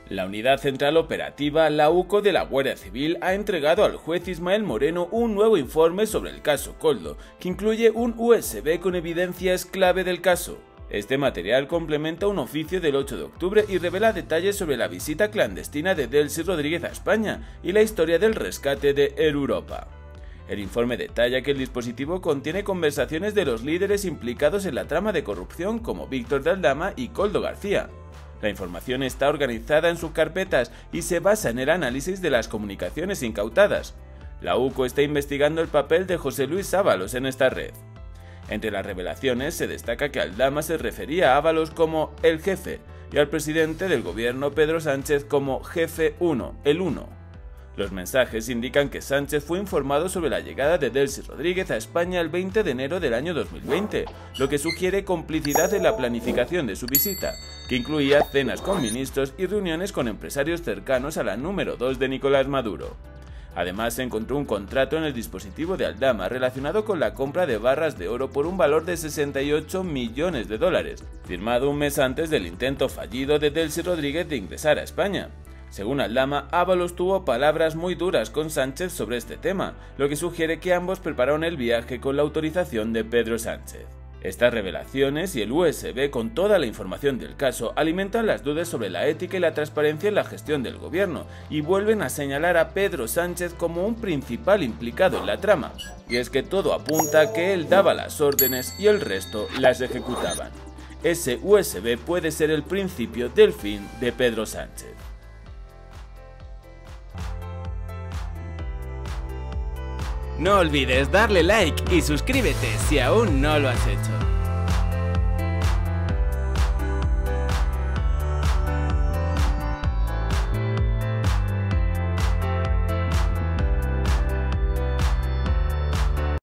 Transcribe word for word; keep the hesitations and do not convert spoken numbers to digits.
La Unidad Central Operativa, la U C O de la Guardia Civil, ha entregado al juez Ismael Moreno un nuevo informe sobre el caso Koldo, que incluye un U S B con evidencias clave del caso. Este material complementa un oficio del ocho de octubre y revela detalles sobre la visita clandestina de Delcy Rodríguez a España y la historia del rescate de Air Europa. El informe detalla que el dispositivo contiene conversaciones de los líderes implicados en la trama de corrupción como Víctor de Aldama y Koldo García. La información está organizada en subcarpetas y se basa en el análisis de las comunicaciones incautadas. La U C O está investigando el papel de José Luis Ábalos en esta red. Entre las revelaciones se destaca que Aldama se refería a Ábalos como el jefe y al presidente del gobierno Pedro Sánchez como jefe uno, el uno. Los mensajes indican que Sánchez fue informado sobre la llegada de Delcy Rodríguez a España el veinte de enero del año dos mil veinte, lo que sugiere complicidad en la planificación de su visita, que incluía cenas con ministros y reuniones con empresarios cercanos a la número dos de Nicolás Maduro. Además, se encontró un contrato en el dispositivo de Aldama relacionado con la compra de barras de oro por un valor de sesenta y ocho millones de dólares, firmado un mes antes del intento fallido de Delcy Rodríguez de ingresar a España. Según Aldama, Ábalos tuvo palabras muy duras con Sánchez sobre este tema, lo que sugiere que ambos prepararon el viaje con la autorización de Pedro Sánchez. Estas revelaciones y el U S B con toda la información del caso alimentan las dudas sobre la ética y la transparencia en la gestión del gobierno y vuelven a señalar a Pedro Sánchez como un principal implicado en la trama, y es que todo apunta a que él daba las órdenes y el resto las ejecutaban. Ese U S B puede ser el principio del fin de Pedro Sánchez. No olvides darle like y suscríbete si aún no lo has hecho.